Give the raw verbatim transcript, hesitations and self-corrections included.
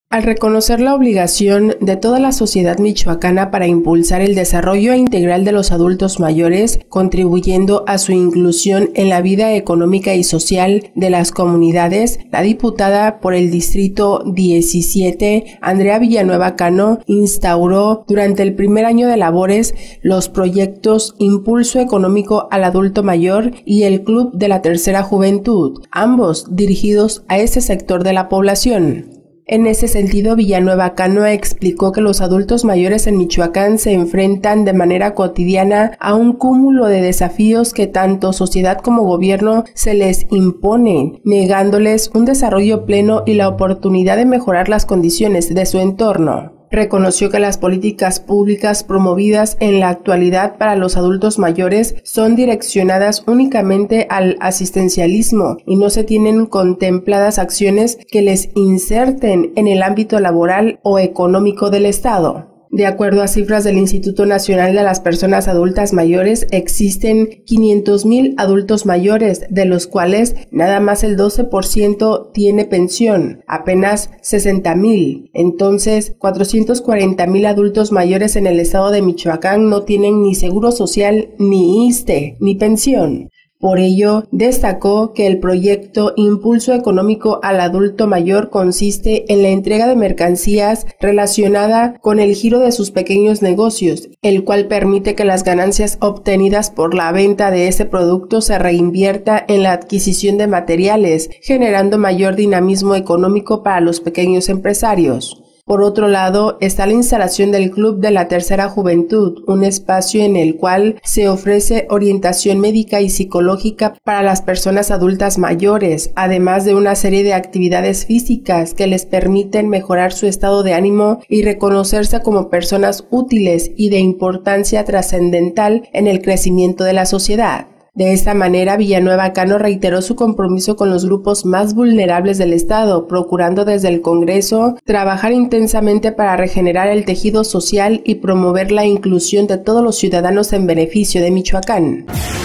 Al reconocer la obligación de toda la sociedad michoacana para impulsar el desarrollo integral de los adultos mayores, contribuyendo a su inclusión en la vida económica y social de las comunidades, la diputada por el Distrito diecisiete, Andrea Villanueva Cano, instauró durante el primer año de labores los proyectos Impulso Económico al Adulto Mayor y el Club de la Tercera Juventud, ambos dirigidos a ese sector de la población. En ese sentido, Villanueva Cano explicó que los adultos mayores en Michoacán se enfrentan de manera cotidiana a un cúmulo de desafíos que tanto sociedad como gobierno se les imponen, negándoles un desarrollo pleno y la oportunidad de mejorar las condiciones de su entorno. Reconoció que las políticas públicas promovidas en la actualidad para los adultos mayores son direccionadas únicamente al asistencialismo y no se tienen contempladas acciones que les inserten en el ámbito laboral o económico del Estado. De acuerdo a cifras del Instituto Nacional de las Personas Adultas Mayores, existen quinientos mil adultos mayores, de los cuales nada más el doce por ciento tiene pensión, apenas sesenta mil. Entonces, cuatrocientos cuarenta mil adultos mayores en el estado de Michoacán no tienen ni seguro social, ni I S S S T E, ni pensión. Por ello, destacó que el proyecto Impulso Económico al Adulto Mayor consiste en la entrega de mercancías relacionada con el giro de sus pequeños negocios, el cual permite que las ganancias obtenidas por la venta de ese producto se reinvierta en la adquisición de materiales, generando mayor dinamismo económico para los pequeños empresarios. Por otro lado, está la instalación del Club de la Tercera Juventud, un espacio en el cual se ofrece orientación médica y psicológica para las personas adultas mayores, además de una serie de actividades físicas que les permiten mejorar su estado de ánimo y reconocerse como personas útiles y de importancia trascendental en el crecimiento de la sociedad. De esta manera, Villanueva Cano reiteró su compromiso con los grupos más vulnerables del Estado, procurando desde el Congreso trabajar intensamente para regenerar el tejido social y promover la inclusión de todos los ciudadanos en beneficio de Michoacán.